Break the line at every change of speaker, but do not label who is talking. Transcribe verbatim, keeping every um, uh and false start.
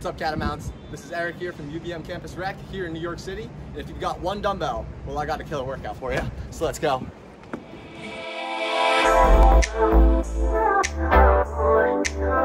What's up, Catamounts? This is Eric here from U V M Campus Rec here in New York City. And if you've got one dumbbell, well, I got a killer workout for you. So let's go.
Oh,